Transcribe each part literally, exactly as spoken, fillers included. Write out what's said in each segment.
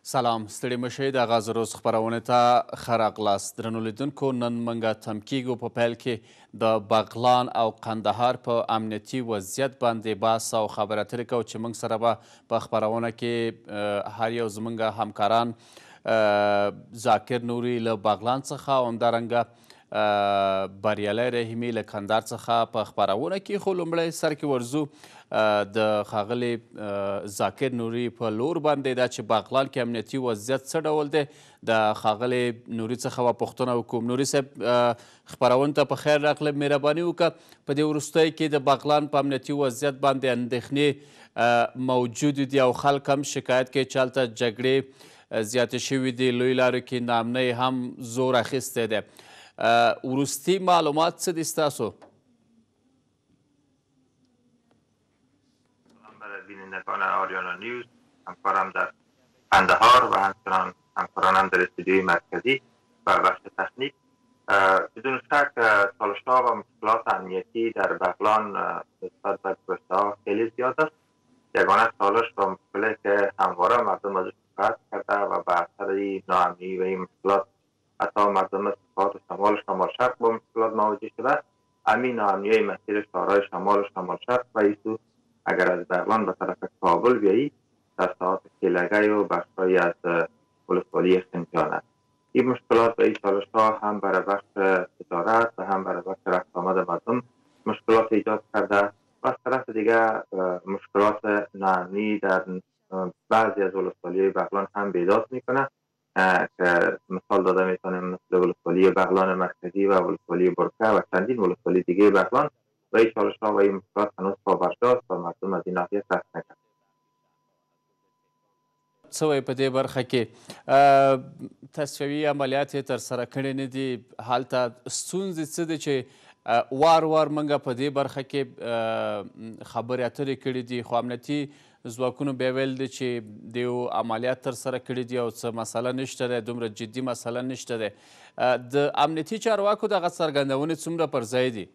سلام ستړي مشئ د آغاز روز خپرونې ته ښه راغلاست. درنو لیدونکو، نن موږ تم کیږو په پیل کې د بغلان او قندهار په امنیتي وضعیت باندې بحث او خبرې اترې کوو چې موږ سره به په خپرونه کې هر یو زموږ همکاران ذاکر نوري له بغلان څخه او همدارنګه بریالی رحیمي له کندهار څخه په خپرونه کې، خو لومړی سر کې ورځو د ښاغلي ذاکر نوري په لور باندې دا چې بغلان کې امنیتي وضعیت څه ډول دی، د ښاغلي نوري څخه به پوښتنه وکړو. نوري صاحب، خپرونې ته په خیر راغلی. مهرباني وکړه په دې وروستیو کې د بغلان په امنیتي وضعیت باندې اندېښنې موجودې دي او خلک هم شکایت کوي چې هلته جګړې زیاتې شوي دي، لویو لارو کې ناامنۍ هم زور اخیستی دی. وروستي معلومات څه دي ستاسو؟ بینندگان آریانا نیوز، همکارم در قندهار و همچنان همکارانم در استودیوی مرکزی و بخش تکنیک. بدون شک چالش‌ها و مشکلات امنیتی در بغلان نسبت به گذشته‌ها خیلی زیاد است. یگانه چالش و مشکلی که همواره مردم ازش شکایت کرده و به اثر این ناامنی و این مشکلات حتی مردم ساحات شمال شمال شرق با مشکلات مواجه شده، همین ناامنی مسیر شهرهای شمال و شمال شرق و ایسو اگر از بغلان به طرف کابل بیایی در ساحات کیلگی و بخشهایی از ولسوالی خنجان است. این مشکلات و این چالش‌ها هم برای بخش تجارت و هم برای بخش رفت آمد مردم مشکلات ایجاد کرده و از طرف دیگر مشکلات ناامنی در بعضی از ولسوالی بغلان هم بیداد میکنه که مثال داده میتونیم مثل ولسوالی بغلان مرکزی و ولسوالی برکه و چندین ولسوالی دیگه بغلان و این چالش‌ها و این مشکلات هنوز پابرجاست و مردم از این ناحیه رفت نکرد. څه وایي په دې برخه کې تصفیوي عملیات یې ترسره کړي نه دي، هلته ستونزې څه دي چې وار وار موږ په دې برخه کې خبرې اترې کړي دي، خو امنیتي ځواکونو بیا ویل دي چې دیو عملیات ترسره کړي دي او څه مسله نشته دی، دومره جدي مسله نشته دی. د امنیتي چارواکو دغه څرګندونې څومره پر ځای دي؟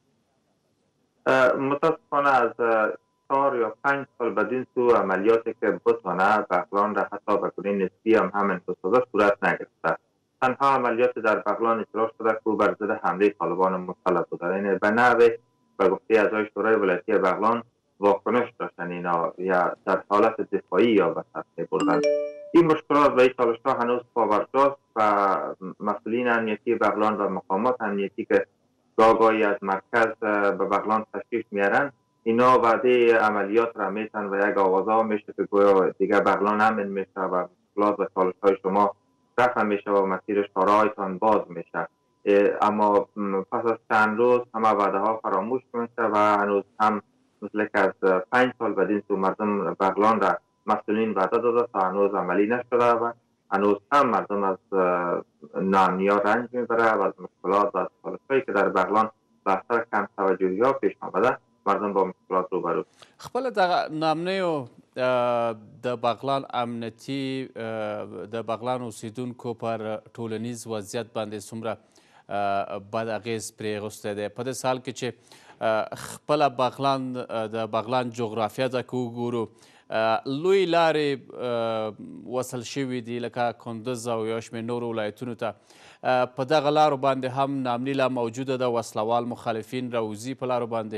متاسفانه از چهار یا پنج سال بدین سو عملیاتی که بتانه بغلان را حتی به گونه نسبی هم هم انتصابه صورت نگرفته. تنها عملیات در بغلان اجرا شده که بر ضد حمله طالبان مسلط بوده. این به نحوی به گفته اعضای شورای ولایتی بغلان واکنش داشتن اینا یا در حالت دفاعی یا به سطح بردن. این مشکلات و این چالش‌ها هنوز پابرجاست و مسئولین امنیتی بغلان و مقامات امنیتی که گاهی از مرکز به بغلان تشریف میارن، اینا وعده عملیات را میتن و یک آوازها میشه که گویا دیگه بغلان امن میشه و مشکلات و چالش های شما رفع میشه و مسیر شارعایتان باز میشه. اما پس از چند روز همه وعده ها فراموش میشه و هنوز هم مثل که از پنج سال بدین تو مردم بغلان را مسئولین وعده داده تا هنوز عملی نشده و هنوز هم مردم از ناامنی ها رنج میبره و از مشکلات و از چالش هایی که در بغلان به اثر کم توجهی ها پیش آمده مردم با مشکلات روبرو. خپل دغه ناامنیو د بغلان امنیتي د بغلان اوسیدونکو پر ټولنیز وضعیت باندې څومره بد اغېز پرې اغوستی دی، په دې سال کې چې خپله بغلان د بغلان جغرافیه ته که وګورو، لوی لارې وصل شوي دي لکه کندز او یو شمېر نورو ولایتونو ته. په دغه لارو باندې هم ناامني لا موجوده ده، وسلوال مخالفین راوځي په لارو باندې.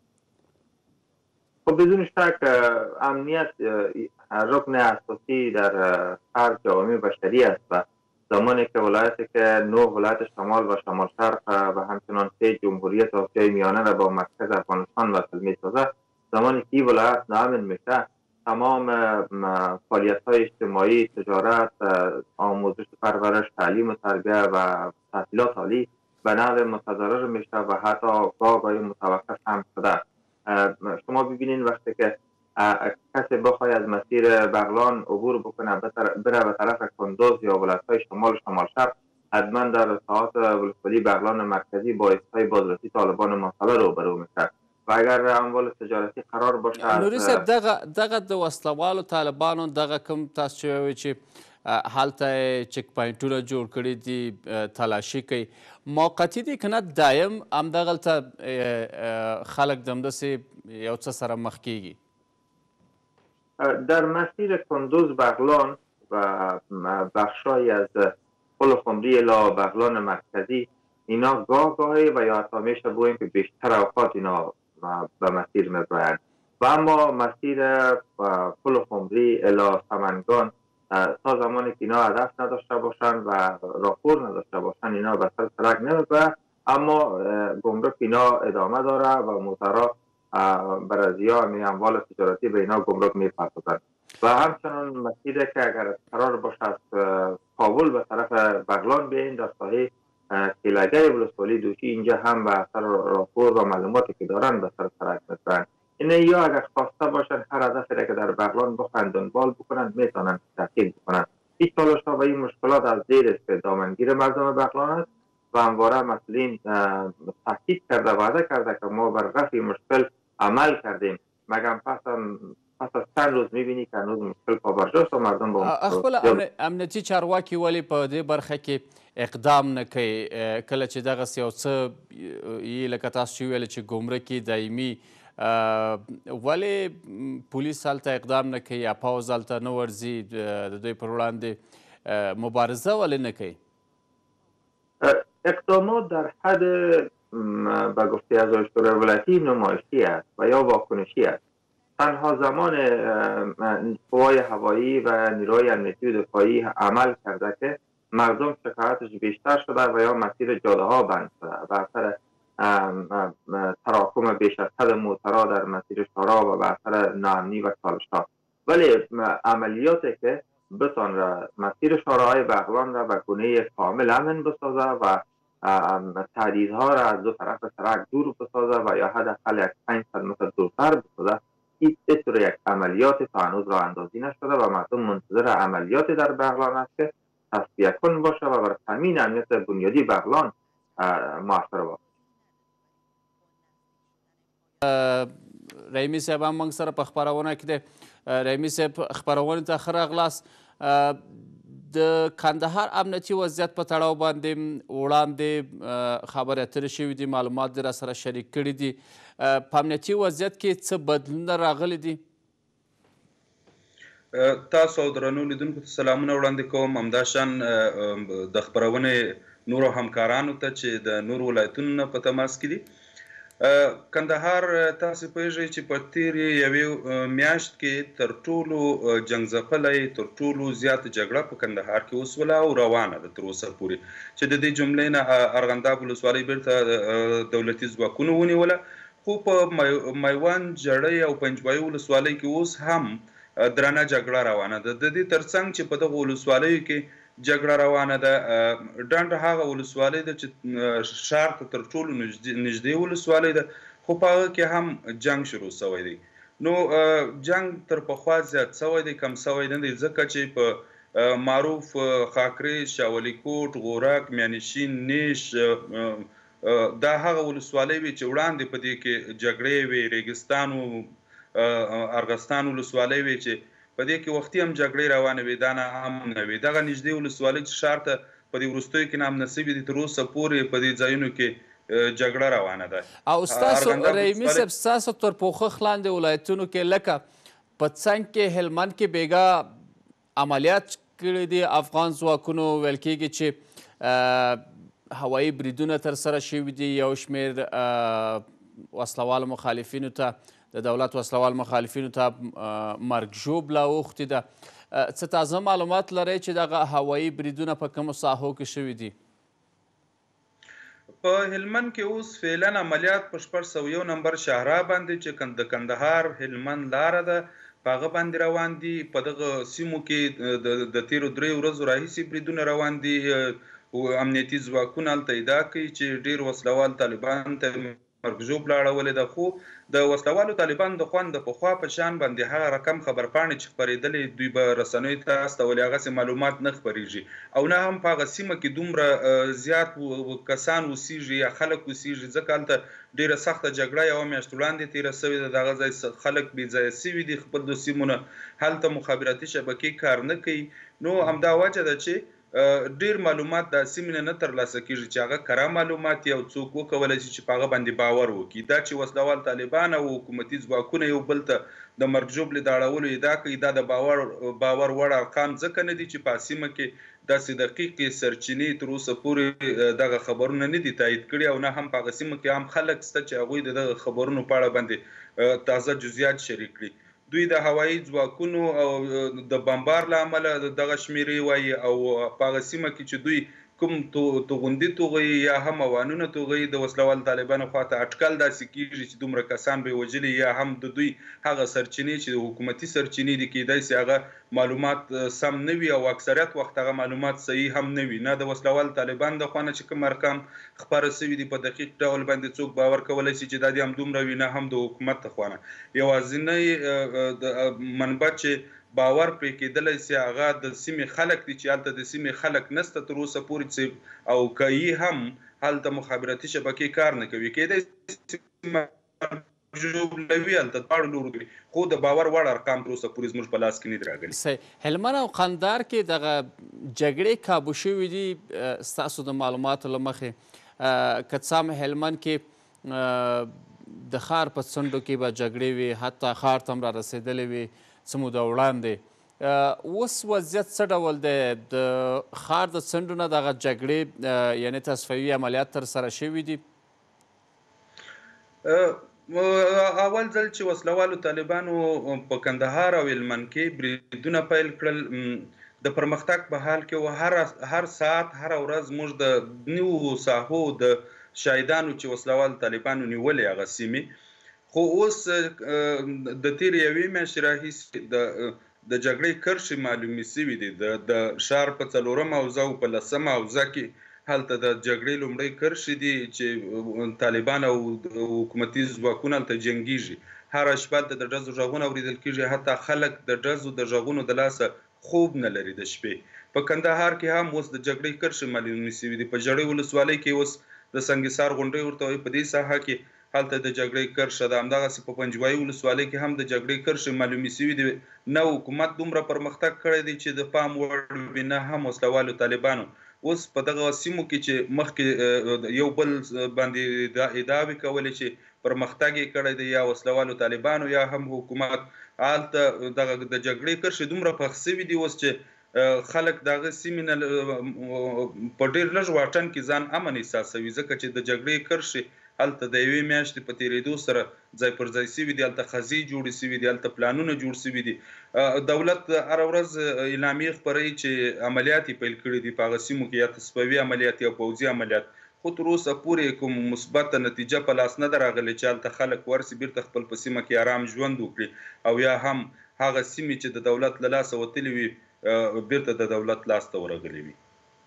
خب بدون شک امنیت رکن اساسی در هر جامعه بشری است و زمانی که ولایتی که نه ولایت شمال و شمال شرق و همچنان سه جمهوریت آسیای میانه را با مرکز افغانستان وصل میسازه، زمانی که این ولایت ناامن میشه، تمام فعالیت های اجتماعی، تجارت، آموزش پرورش، تعلیم و تربیه و تحصیلات عالی به نحو متضرر میشه و حتی گاهی متوقف هم شده. شما ببینید وقتی که کسی بخواد از مسیر بغلان عبور بکنه بره به طرف کندوز یا ولایت‌های شمال شمال شرق، حتما در ساحات ولسوالی بغلان مرکزی با ایستگاه بازرسی طالبان مسلح روبرو میشه و اگر اموال تجارتی قرار باشه. نوري صاحب، دغه دغه د وسلوالو طالبانو دغه کوم تاسو چې وایئ چې هلته یې چک پاینټونه جوړ کړي دي، تلاشي کوي، موقتي دي که نه دایم همدغلته خلک د همداسې یو څه سره مخ کیږي؟ در مسیر کندوز بغلان بخشایی از پل خمری الی بغلان مرکزی اینا گاه گاهی و یا حتی میشه بگوییم که بیشتر اوقات اینا به مسیر میبرند و اما مسیر پل خمری الی سمنگان تا زمانی که اینا هدف نداشته باشند و راهپور نداشته باشند اینا به سر سرک نمیبرند، اما گمرک اینا ادامه داره و موترها برازیا می اموال تجارتی به اینا گمرک میپردازند و همچنان مسیری که اگر قرار باشه از کابل به طرف بغلان بیاین در ساحه کیلگه ولسوالی دوشی اینجا هم به اثر راپور و معلوماتی که دارن به سر سرک میبرند. اینه یا اگر خواسته باشن هر هدفی که در بغلان بخواهند دنبال بکنند میتونن تحقیق بکنند. هیچ تلاش و این مشکلات از زیر است دامنگیر مردم بغلان است و همواره مسئولین تحقیق کرده وعده کرده که ما بر رفع مشکل عمل کردیم، مگر پس پس از چند روز میبینی که هنوز مشکل پابرجاست و مردم با خپل امنیتي چارواکي ولې په دې برخه کې اقدام نه کوي کله چې دغسې یو څه یې لکه تاسو چې ویل چې ګمرکي دایمي ولې پولیس هلته اقدام نه کوي یا پوځ هلته نه ورځي د دوی پر وړاندې مبارزه ولې نه کوي؟ اقدامات در حد به گفته اعضای شورای ولایتی نمایشی است و یا واکنشی است. تنها زمان قوای هوایی و نیروی امنیتی و دفاعی عمل کرده که مردم شکایتش بیشتر شده و یا مسیر جاده ها بند شده و اثر تراکم بیش از صد موترها در مسیر شارع و به اثر ناامنی و چالش ها. ولی عملیاتی که بتان مسیر شارعهای بغلان را به گونه کامل امن بسازه و تهدیدها را از دو طرف سرک دور بسازه و یا حداقل یک پنجصد متر دورتر بسازه، این طور یک عملیات تا هنوز راه اندازی نشده و مردم منتظر عملیاتی در بغلان است که تصفیه کن باشه و بر تامین امنیت بنیادی بغلان موثر باشه. رحیمي صاحب هم موږ سره په خپرونه کې دی. رحیمي صاحب خپرونې ته ښه راغلاست. د کندهار امنیتي وضعیت په تړاو باندې وړاندې خبرې اترې شوي دي، معلومات دې راسره شریک کړي دي. په امنیتي وضعیت کې څه بدلونونه راغلي دي؟ تاسو او درنو لیدونکو ته سلامونه وړاندې کوم. همداشان د خپرونې نورو همکارانو ته چې د نورو ولایتونو نه په تماس کې دي. کندهار تاسو پوهیږئ چې په تېرې یوې میاشت کې تر ټولو جنګ ځپلی تر ټولو زیاته جګړه په کندهار کې وسوله او روانه ده تر اوسه پورې، چې د دې جملې نه ارغنداب ولسوالۍ بیرته دولتي ځواکونو ونیوله، خو په میوند، جړۍ او پنجوایي ولسوالۍ کې اوس هم درنه جګړه روانه ده. د دې ترڅنګ چې په دغو ولسوالیو کې جګړه روانه ده، ډنډ هغه ولسوالۍ ده چې ښار ته تر ټولو نږدې ولسوالۍ ده، خو په هغه کې هم جنګ شروع سوی دی. نو جنګ تر پخوا زیات سوی دی، کم سوی نه دی، ځکه چې په معروف خاکریز، شاولی کوټ، غورک، میانشین، نیش دا هغه ولسوالۍ وې چې وړاندې په دې کې جګړې وې، ریګستان و ارغستان ولسوالۍ وې چې په دې کې وختي هم جګړې روانې وې، دا نه هم نه وې. دغه نږدې ولسوالۍ چې ښار ته په دې وروستیو کې نامنه سوي دي، تر اوسه پورې په دې ځایونو کې جګړه روانه ده. او ستاسو رحیمي صاحب ستاسو تر پوښښ لاندې ولایتونو کې لکه په څنګ کې هلمند کې بېګا عملیات کړي دي افغان ځواکونو، ویل کېږي چې هوایي بریدونه ترسره شوي دي، یو شمېر وسلوال مخالفینو ته د دولت وسلوال مخالفینو ته مرګ ژوبله اوښتې ده. څه تازه معلومات لرئ چې دغه هوایي بریدونه په کومو ساحو کې شوي دي؟ په هلمند کې اوس فعلا عملیات په شپږ سوه یو نمبر شاهراه باندې چې د کندهار هلمند لاره ده په هغه باندې روان دي. په دغه سیمو کې د تېرو درې ورځو راهیسې بریدونه روان دي. امنیتي ځواکونه هلته ادعا کوي چې ډېر وسلوال طالبان ته مرګ ژوبله اړولې ده، خو د وسلوالو طالبانو د خوا د پخوا په شان باندې هغه رقم خبرپاڼې چې خپرېدلې دوی به رسنیو ته استولې، هغسې معلومات نه خپرېږي، او نه هم په هغه سیمه کې دومره زیات کسان اوسېږي یا خلک اوسېږي، ځکه هلته ډېره سخته جګړه یوه میاشت وړاندې تېره سوې ده. د هغه ځای خلک بې ځایه سوي دي خپل د سیمونه، هلته مخابراتي شبکې کار نه کوي. نو همدا وجه ده چې ډیر معلومات د سیمې نه نه ترلاسه کیږي چې هغه کره معلومات یو څوک وکولی شي چې په هغه باندې باور وکړي. دا چې وسلوال طالبان او حکومتي ځواکونه یو بل ته د مرګ ژوبلې د اړولو ادعا کوي، دا د باور باور وړ ارقام ځکه نه دي چې په سیمه کې داسې دقیقې سرچینې تر اوسه پورې دغه خبرونه نه دي تایید کړي، او نه هم په هغه سیمه کې هم خلک شته چې هغوی د دغه خبرونو په اړه باندې تازه جزئیات شریک کړي. دوی د هوایي ځواکونو او د بمبار له امله دغه شمیرې وایي، او په هغه سیمه کې چې دوی کوم توغندي توغۍ یا هم اوانونه توغۍ د وسلوال طالبانو خواته اټکل داسې کیږي چې دومره کسان به وژلي، یا هم د دوی هغه سرچینې چې د حکومتي سرچینې دي کیدای شي هغه معلومات سم نه وي، او اکثریت وخت هغه معلومات صحیح هم نه وي. نه د وسلوال طالبان د خوا نه چې کوم ارقام خپاره سوي دي په دقیق ډول باندې څوک باور کولی شي چې دا دې همدومره وي، نه هم د حکومت د خوا نه. یوازینی د منبع چې باور پرې کېدلی سي هغه د سیمې خلک دي چې هلته د سیمې خلک نسته تر اوسه پورې چې، او که یې هم هلته مخابراتي شبکې کار نه کوي. کېدای سي ژوبلوي هلته دواړو لورو کې، خو د باور وړ ارقام تر اوسه پورې زموږ په لاس کې نه دي راغلي. صحیح. هلمند او قندهار کې دغه جګړې کابو شوي دي ستاسو د معلوماتو له مخې، که څه هم هلمند کې د ښار په څنډو کې به جګړې وي، حتی ښار ته هم را رسېدلې وي څه موده وړاندې. اوس وضعیت څه ډول دی؟ د ښار د څنډو نه دغه جګړې یعنې تصفیوي عملیات ترسره شوي دي؟ اول ځل چې وسلوالو طالبانو په کندهار او هلمند کې بریدونه پیل کړل، د پرمختګ په حال کې و هر هر ساعت هره ورځ موږ د نوو ساحو د شاهدانو چې وسلوال طالبانو نیولې هغه سیمې، خو اوس د تېرې یوې میاشتې راهیسې د د جګړې کرښې معلومې سوي دي. د ښار په څلورم حوزه او په لسمه حوزه کې هلته د جګړې لومړۍ کرښې دي چې طالبان او حکومتي ځواکونه هلته جنګیږي. هره شپه هلته د ډزو غږونه اورېدل کېږي، حتی خلک د ډزو د غږونو د لاسه خوب نه لري د شپې. په کندهار کې هم اوس د جګړې کرښې معلومې سوي دي. په ژړۍ ولسوالۍ کې اوس د سنګحصار غونډۍ ورته وایي، په دې ساحه کې هلته د جګړې کرښه ده. همدغسې په پنجوایي ولسوالۍ کې هم د جګړې کرښې معلومې سوي دي. نه حکومت دومره پرمختګ کړی دی چې د پام وړ وي، نه هم وسلوالو طالبانو. اوس په دغه سیمو کې چې مخکې یو بل باندې ادعاوې کولې چې پرمختګ یې کړی دی، یا وسلوالو طالبانو یا هم حکومت، هلته دغه د جګړې کرښې دومره پخ سوي دي اوس چې خلک د هغه سیمې نه په ډېر لږ واټن کې ځان امن احساسوي، ځکه چې د جګړې کرښې هلته د یوې میاشتې په تېرېدو سره ځای پر ځای سوي دي، هلته خزې جوړې سوي دي، هلته پلانونه جوړ سوي دي. دولت هره ورځ اعلامیې خپروي چې عملیات یې پیل کړي دي په هغه سیمو کې، یا تصفیوي عملیات یا پوځي عملیات، خو تر اوسه پورې کوم مثبته نتیجه په لاس نه ده راغلې چې هلته خلک ورسي بیرته خپل په سیمه کې آرام ژوند وکړي، او یا هم هغه سیمې چې د دولت له لاسه وتلې وي بیرته د دولت لاس ته ورغلې وي.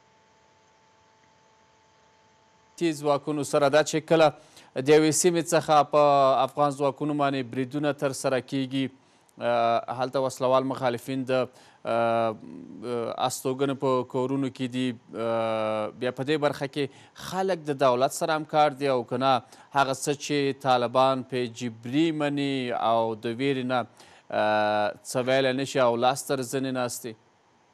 ځواکونو سره دا چې کله د یوې سیمې څخه په افغان ځواکونو باندې بریدونه ترسره کیږي، هلته وسلوال مخالفین د استوګنو په کورونو کې دي، بیا په دې برخه کې خلک د دولت سره همکار دي، او که نه هغه څه چې طالبان پې جبري مني او د ویرې نه څه ویلی نه شي او لاس تر زنې ناست دي؟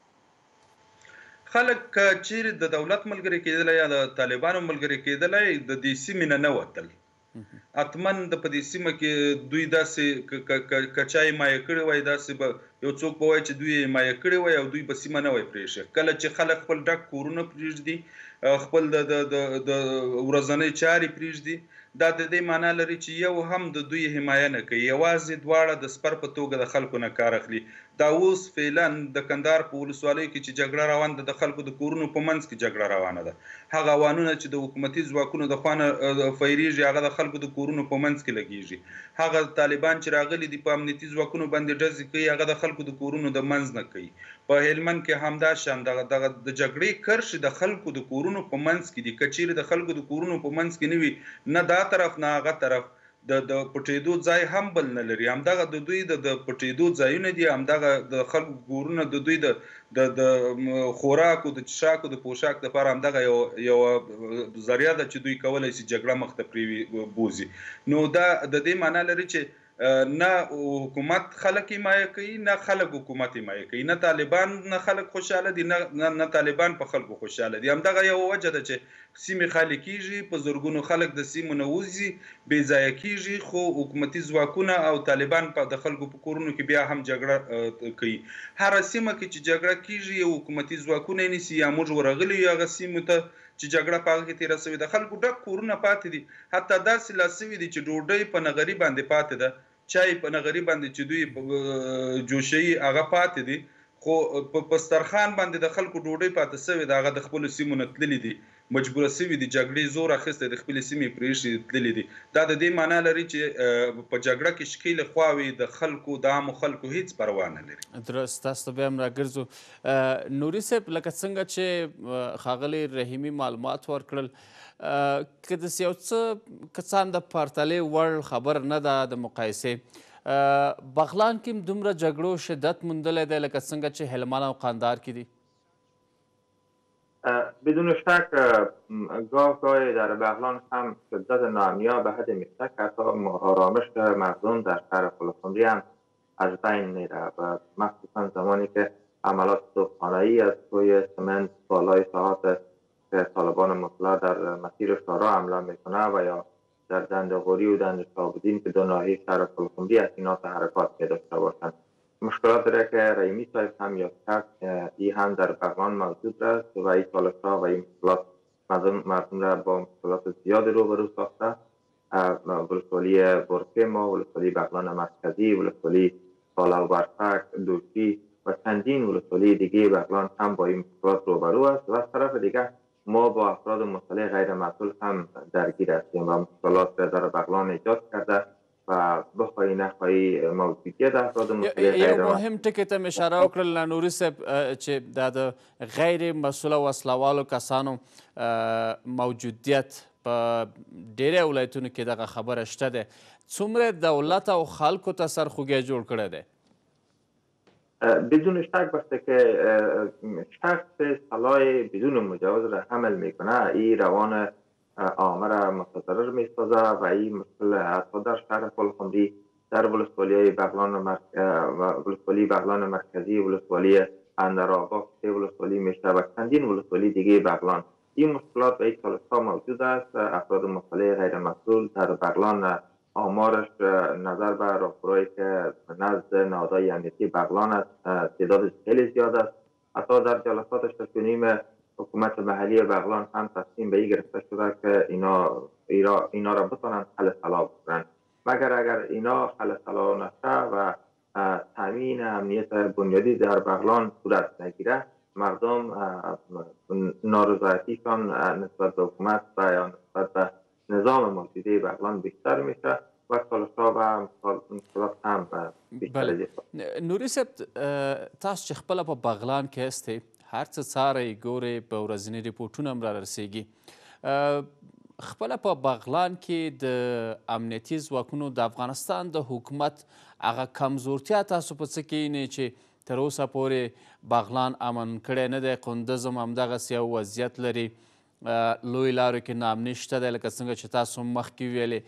خلک که چیرې د دولت ملګري کېدلی یا د طالبانو ملګري کېدلی، د دې سیمې نه نه وتل. حتمن د په دې سیمه کې دوی داسې که چا یې مایه کړې وای، داسې به یو څوک به وایي چې دوی یې مایه کړې وای او دوی به سیمه نه وای پرېښې. کله چې خلک خپل ډک کورونه پرېږدي، خپل د د ورځنۍ چارې پرېږدي، دا د دې معنا لري چې یو هم د دوی حمایه نه کوي، یوازې دواړه د سپر په توګه د خلکو نه کار اخلي. دا اوس فعلا د کندهار په ولسوالیو کې چې جګړه روانه ده، د خلکو د کورونو په منځ کې جګړه روانه ده. هغه اوانونه چې د حکومتي ځواکونو د خوا نه فیریږي، هغه د خلکو د کورونو په منځ کې لګیږي. هغه طالبان چې راغلي دي په امنیتي ځواکونو باندې ډزې کوي، هغه د خلکو د کورونو د منځ نه کوي. په هلمند کې همدا شان دغه دغه د جګړې کرښې د خلکو د کورونو په منځ کې دي. که چیرې د خلکو د کورونو په منځ کې نه وي، نه دا طرف نه هغه طرف د د پټېدو ځای هم بل نه لري. همدغه د دوی د پټېدو ځایونه دي، همدغه د خلکو کورونه د دوی د د خوراکو د څښاکو د پوشاک لپاره همدغه یو یوه ذریعه ده چې دوی کولی شي جګړه مخ ته پرې بوځي. نو دا د دې معنا لري چې نه حکومت خلک حمایه کوي نه خلک حکومت حمایه کوي، نه طالبان نه خلک خوشحاله دي نه نه طالبان په خلکو خوشحاله دي. همدغه یو وجه ده چې سیمې خالي کیږي، په زرګونو خلک د سیمو نه وځي، بې ځایه کیږي، خو حکومتي ځواکونه او طالبان په د خلکو په کورونو کې بیا هم جګړه کوي. هر سیمه کې چې جګړه کیږي یو حکومتي ځواکونه نیسي یا موږ ورغلي یو هغه سیمو ته چې جګړه په هغه کې تېره سوې ده، خلکو ډک کورونه پاتې دي، حتی داسې لا سوي دي چې ډوډۍ په نغري باندې پاتې ده، چای په نغري باندې چې دوی جوشوي هغه پاتې دي، خو په دسترخوان باندې د خلکو ډوډۍ پاتې سوې ده، هغه د خپلو سیمو نه تللي دي، مجبوره سوي دي، جګړې زور اخیستی د خپلې سیمې پرېښي تللي دي. دا د دې معنا لري چې په جګړه کې ښکېلې خواوې د خلکو د عامو خلکو هیڅ پروا نه لري. درست، تاسو ته بیا هم راګرځو. نوري صاحب، لکه څنګه چې ښاغلي رحیمي معلومات ورکړل، که داسې یو څه که څه هم د پرتلې وړ خبره نه ده د مقایسې، بغلان کې هم دومره جګړو شدت موندلی دی لکه څنګه چې هلمند او قندهار کې دي؟ بدون شک گاه گاهی در بغلان هم شدت ناامنی به حد میرسد، حتی آرامش مردم در شهر فولادخوندی هم از بین میره و مخصوصا زمانی که عملات صبحانه‌ای از سوی سمنت بالای ساعات که طالبان مطلع در مسیر شارع حمله میکنه و یا در دندقوری و دند شهاب‌الدین که دو ناحیه شهر فولادخوندی از اینا حرکات می داشته باشند. مشکلات داره که رحیمی صاحب هم یا کرد ای هم در بغلان موجود است و این سالش‌ها و این مشکلات مردم را با مشکلات زیاد روبرو ساخته. ولسوالی برکما، ولسوالی بغلان مرکزی، ولسوالی سالا و برفک، دوشی و چندین ولسوالی دیگه بغلان هم با این مشکلات روبرو است و از طرف دیگه ما با افراد مسلح غیر مسئول هم درگیر هستیم و مشکلات در بغلان ایجاد کرده و بخواهی نخواهی موجودیت افراد مسلح غیر مسئول. یو مهم ټکي ته مې اشاره وکړل نوري صاحب چې دا د غیر مسؤله وسلوالو کسانو موجودیت په ډېری ولایتونو کې دغه خبره شته دی. څومره دولت او خلکو ته سرخوږی جوړ کړی دی؟ بدون شک وقتی که شخص سلاح بدون مجوز را حمل میکنه این روان عامه را متضرر میسازه و این مشکل حتی در شهر فولادخوندی، در ولسوالی بغلان مرک... ولسوالی بغلان مرکزی، ولسوالی اندرآباد، سه ولسوالی میشه و چندین ولسوالی دیگه بغلان این مشکلات به یک سالها موجود است. افراد مسلح غیر مسئول در بغلان آمارش نظر به راهبرایی که نزد نهادهای امنیتی بغلان است تعداد خیلی زیاد است. حتی در جلسات ششمیم حکومت محلی بغلان هم تصمیم به این گرفته شده که اینا اینا, اینا را بتونن حل صلاح بکنن، مگر اگر اینا حل صلاح نشه و تامین امنیت بنیادی در بغلان صورت نگیره، مردم نارضایتیشان نسبت به حکومت و یا نسبت به نظام موجوده بغلان بیشتر میشه و سالشا و مشکلات هم بیشتر دي. نوري صاحب، تاسو چې خپله په بغلان کې هستئ، هر څه څارئ ګورئ، په ورځني ریپورټونه هم را رسیږي. خپله په بغلان کې د امنیتي ځواکونو د افغانستان د حکومت هغه کمزورتیا تاسو په څه کې وینئ چې تر اوسه پورې بغلان امن کړی نه دی؟ قندز هم همدغسې یو وضعیت لري، لوی لارو کې ناامني شته دی، لکه څنګه چې تاسو مخکې ویلې.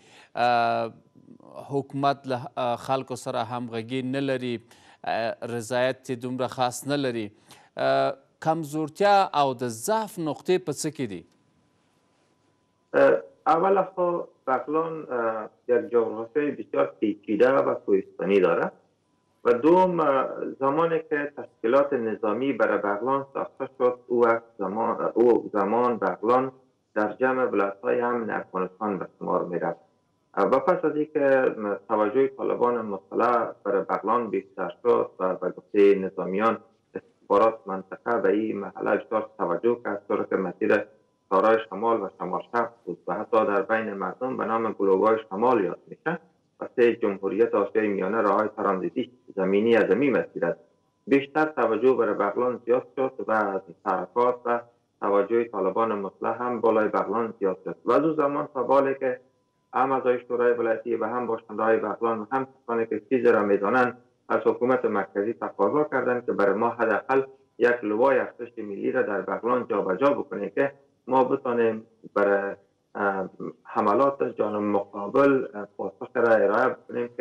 حکومت له خلکو سره همغږي نه لري، رضایت یې دومره خاص نه لري. کمزورتیا او د ضعف نقطې په څه کې دي؟ اول خو بغلان یک جغرافیای بسیار پیچیده و کوهستانی داره و دوم زمانی که تشکیلات نظامی برای بغلان ساخته شد او زمان, او زمان بغلان در جمع ولایت‌های امن افغانستان به شمار می‌رفت و پس از اینکه توجه طالبان مسلح برای بغلان بیشتر شد و به گفته نظامیان استخبارات منطقه به این محله بیشتر توجه کرد، طور که مسیر سارای شمال و شمال شرق بود و حتی در بین مردم به نام گلوبای شمال یاد میشه و سه جمهوریت آسیای میانه راههای ترانزیتی زمینی از این مسیر است. بیشتر توجه برای بغلان زیاد شد و از حرکات و توجه طالبان مسلح هم بالای بغلان زیاد شد و از اون زمان تا بالی که هم اعضای شورای ولایتی و هم باشنده های بغلان و هم کسانی که چیزی را میدانند از حکومت مرکزی تقاضا کردند که برای ما حداقل یک لوای ارتش ملی را در بغلان جابجا بکنه که ما بتانیم برای حملات جانب مقابل پاسخ را ارائه بکنیم که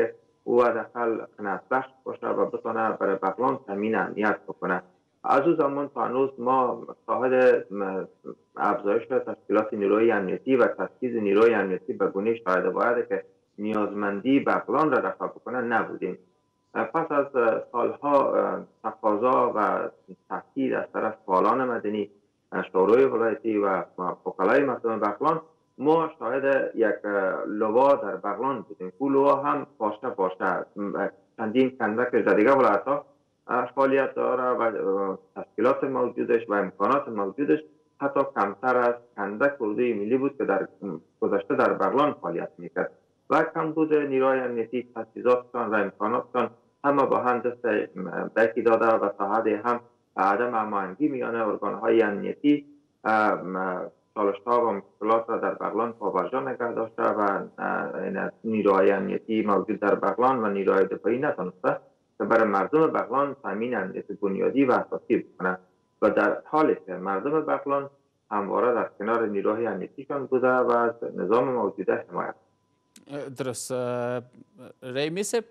او حداقل قناعت بخش باشه و بتونه برای بغلان تامین امنیت بکنه. از او زمان تا هنوز ما شاهد افزایش تشکیلات نیروی امنیتی و ترکیز نیروی امنیتی به گونه شاهد باید که نیازمندی بغلان را رفع بکنه نبودیم. پس از سالها تقاضا و تاکید از طرف فعالان مدنی، شورای ولایتی و وکلای مردم بغلان، ما شاهد یک لوا در بغلان بودیم. او لوا هم پاشته پاشته چندین کندک در دیگه ولایت ها فعالیت داره و تشکیلات موجودش و امکانات موجودش حتی کمتر از کندک اردوی ملی بود که در گذشته در بغلان فعالیت میکرد و کم بود نیروی امنیتی، تجهیزاتشان و امکاناتشان همه با هم دست بیکی داده و تا حدی هم عدم هماهنگی میان ارگانهای امنیتی چالش‌ها و مشکلات را در بغلان پابرجا نگه داشته و نیروهای امنیتی موجود در بغلان و نیروهای دفاعی نتونسته که برای مردم بغلان تامین امنیت بنیادی و اساسی بکنه و در حالی که مردم بغلان همواره در کنار نیروهای امنیتیشان بوده و از نظام موجوده حمایت. درست. رحیمي صاحب،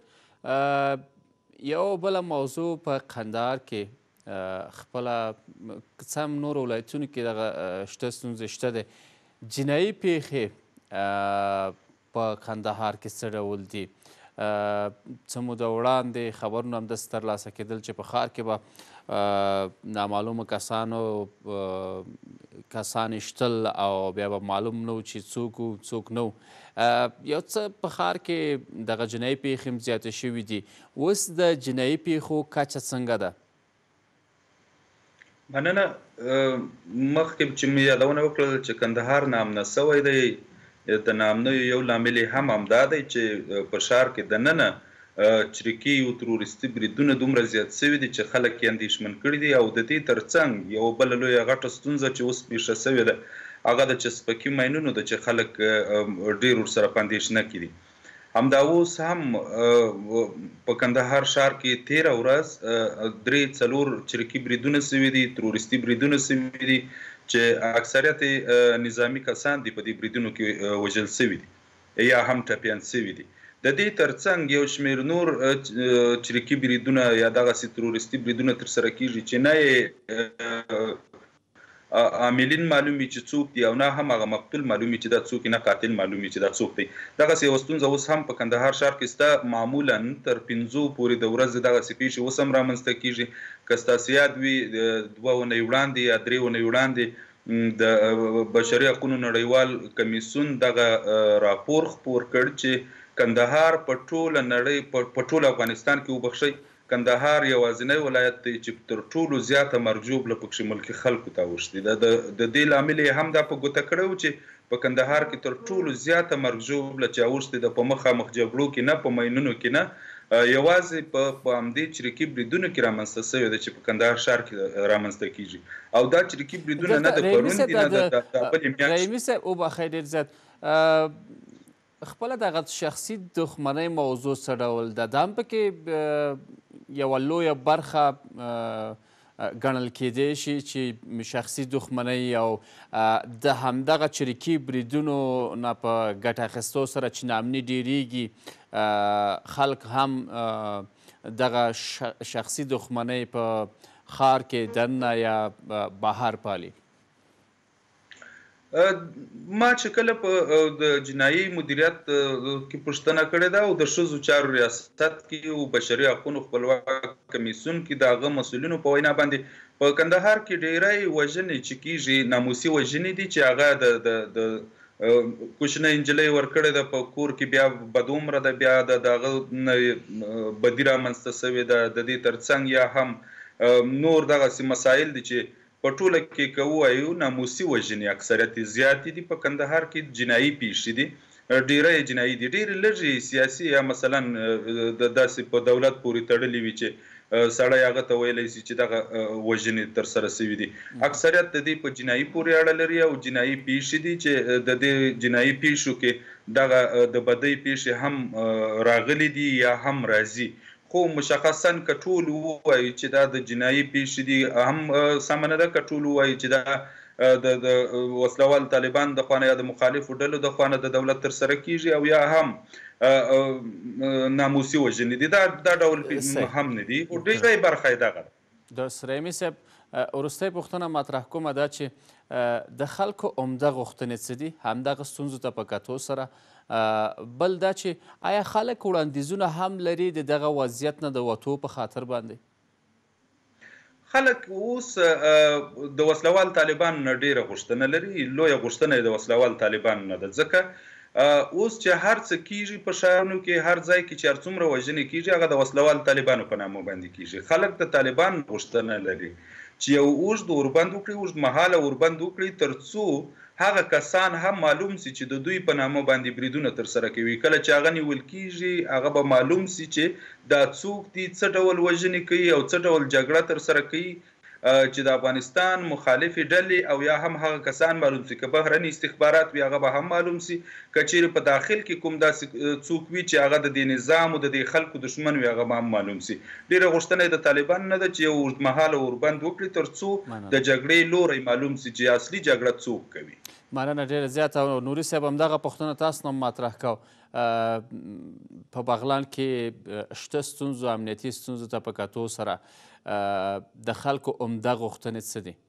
یو بله موضوع په قندهار کې خپله څه هم نورو ولایتونو کې دغه شته ستونزې شته دی. جنایي پیښې په قندهار کې څه ډول دي؟ څه موده وړاندې خبرونه همداسې ترلاسه کېدل چې په ښار کې به نامعلومو کسانو کسان شتل او بیا به معلوم نه و چې څوک و څوک نه و. یو څه په ښار کې دغه جنایي پیښې هم زیاتې شوي دي. اوس د جنایي پیښو کچه څنګه ده؟ مننه. مخکې چې مې یادونه وکړل چې کندهار نامنه سوی دی، د نامنیو یو لامل یې هم همدا دی چې په ښار کې دننه چریکي او تروریستي بریدونه دومره زیات سوي دي چې خلک یې اندېښمن کړي دي. او د دې ترڅنګ یوه بله لویه غټه ستونزه چې اوس پیښه سوې ده هغه د چسپکي ماینونو ده چې خلک ډېر ورسره په اندېښنه کې دي. همدا اوس هم په کندهار ښار کې تېره ورځ درې څلور چریکي بریدونه سوي دي، تروریستي بریدونه سوي دي چې اکثریت نظامي کسان دي په دې بریدونو کې وژل سوي دي یا هم ټپیان سوي دي. د دې ترڅنګ یو شمېر نور چریکي بریدونه یا دغسې تروریستي بریدونه ترسره کیږي چې نه یې عاملین معلوم وي چې څوک دي او نه هم هغه مقتول معلوم وي چې دا څوک نه قاتل معلوم وي چې دا څوک دی. دغسې یوه ستونزه اوس هم په کندهار ښار کې شته. معمولا تر پنځو پورې د ورځې دغسې پیښې اوس هم رامنځته کیږي. که ستاسې یاد وي دوه اونۍ وړاندې یا درې اونۍ وړاندې د بشري حقونو نړیوال کمیسیون دغه راپور خپور کړ چې کندهار په ټوله نړۍ په ټول افغانستان کې وبخښئ، کندهار یوازینی ولایت دی چې تر ټولو زیاته مرګ ژوبله پکښې ملکي خلکو ته اوښتې ده. د دې لامل یې هم دا په ګوته کړی و چې په کندهار کې تر ټولو زیاته مرګ ژوبله چې اوښتې ده په مخامخ جګړو کې نه، په ماینونو کې نه، یوازې په همدې چریکي بریدونو کې رامنځته سوې ده چې په کندهار ښار کې رامنځته کیږي. او دا چریکي بریدونه نه د پرون دي نه د بلې میاشتې. رحیمي صاحب وبخئ ډېر زیات، خپله دغه شخصي دښمنۍ موضوع څه ډول ده؟ دا هم پکې یوه لویه برخه ګڼل کیدی شي چې شخصي دښمنۍ او د همدغه چریکي بریدونو نه په ګټه اخیستو سره چې ناامني ډیریږي، خلک هم دغه شخصي دښمنۍ په ښار کې دننه یا بهر پالي. ما چې کله په د جنایي مدیریت کې پوښتنه کړې ده او د ښځو چارو ریاست کې او بشري حقونو خپلواک کمیسیون کې د هغه مسؤلینو په وینا باندې په کندهار کې ډېری وژنې چې کیږي ناموسي وژنې دي چې هغه د کوچنۍ نجلۍ ورکړې ده په کور کې، بیا بد عمره ده، بیا د هغه بدي رامنځته سوې ده. د دې ترڅنګ یا هم نور دغسې مسایل دي چې په ټوله کې که ووایو ناموسي وژنې اکثریت زیاتې دي. په کندهار کې جنایي پیښې دي، ډېری جنایي دي، ډېرې لږې سیاسي یا مثلا داسې په دولت پورې تړلې وي چې سړی هغه ته ویلی شي چې دغه وژنې ترسره سوي دي. اکثریت د دې په جنایي پورې اړه لري او جنایي پیښې دي چې د دې جنایي پیښو کې دغه د بدۍ پیښې هم راغلي دي یا هم راځي. خو مشخصا که ټول ووایي چې دا د جنایي پیښې دي هم سمه نه ده. که ټول ووایي چې دا د وسلوال طالبان د خوا نه یا د مخالفو ډلو د خوا نه د دولت ترسره کیږي او یا هم ناموسي وژنې دي. دا دا ډول هم نه دي، خو ډېری برخه یې دغه ده. د سریمي صاحب وروستۍ پوښتنه مطرح کومه دا چې د خلکو عمده غوښتنې څه دي همدغه ستونزو ته په کتو سره؟ بل دا چې آیا خلک وړاندیزونه هم لري د دغه وضعیت نه د وتو په خاطر باندې؟ خلک اوس د وسلوال طالبان نه ډېره غوښتنه لري. لویه غوښتنه یې د وسلوال طالبان نه ده، ځکه اوس چې هر څه کیږي په ښارونو کې، هر ځای کې چې هر څومره وژنې کیږي هغه د وسلوال طالبانو په نامه باندې کیږي. خلک د طالبان غوښتنه لري چې یو اوږد اوربند وکړي، اوږد مهاله اوربند وکړي، تر څو هغه کسان هم معلوم سي چې د دوی په نامه باندې بریدونه ترسره کوي. کله چې هغه نیول کیږي هغه به معلوم سي چې دا څوک دي، څه ډول وژنې کوي او څه ډول جګړه ترسره کوي، چې د افغانستان مخالفې ډلې او یا هم هغه کسان معلوم سي. که بهرني استخبارات وي هغه به هم معلوم سي. که چیرې په داخل کې کوم داسې څوک وي چې هغه د دې نظام او د دې خلکو دشمن وي هغه به هم معلوم سي. ډېره غوښتنه یې د طالبان نه ده چې یو اوږدمهاله اوربند وکړي تر څو د جګړې لوری معلوم سي چې اصلي جګړه څوک کوي. مننه ډېره زیاته. او نوري صاحب همدغه پوښتنه تاسو نه مطرح کو، په بغلان کې شته ستونزو امنیتي ستونزو ته په کتو سره د خلکو عمده غوښتنې څه دي؟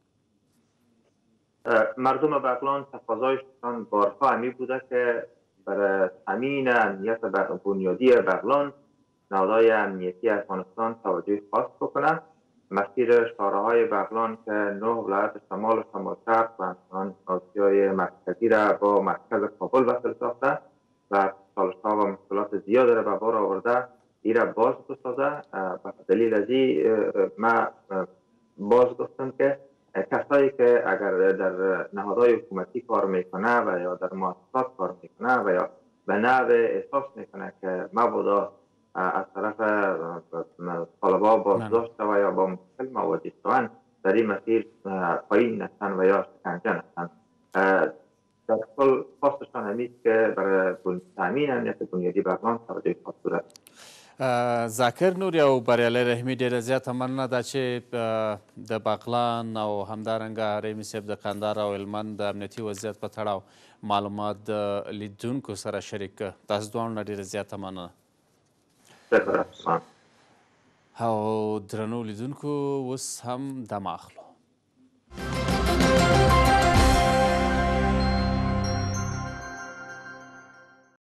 مردم بغلان تقاضایشان بارها همی بوده که برای تامین امنیت بنیادی بغلان نهادهای امنیتی افغانستان توجه خاص بکنند. مسیر شهرهای بغلان که نه ولایت شمال و شمال شرق و همچنان آسیای مرکزی را با مرکز کابل وصل ساخته و چالش‌ها و مشکلات زیاد را به بار آورده، این را باز بسازه. به دلیل از این ما باز گفتم که کسایی که اگر در نهادهای حکومتی کار میکنه و یا در مؤسسات کار میکنه و یا به نحو احساس میکنه که مبادا از طرف طالبا بازداشت و یا با مشکل مواجه شوند، در این مسیر پایین نشن و یا شکنجه نشن. در کل خواستشان همیست که برای تامین امنیت بنیادی بغلان توجه خاص صورت. ذاکر نوري او بریالی رحمي ډېره زیاته مننه ده چې د بغلان او همدارنګه رحمي صاحب د کندهار او هلمند د امنیتي وضعیت په تړاو معلومات د لیدونکو سره شریک کړه. تاسو دواړو نه ډېره زیاته مننه. او درنو لیدونکو اوس هم دمه اخلو.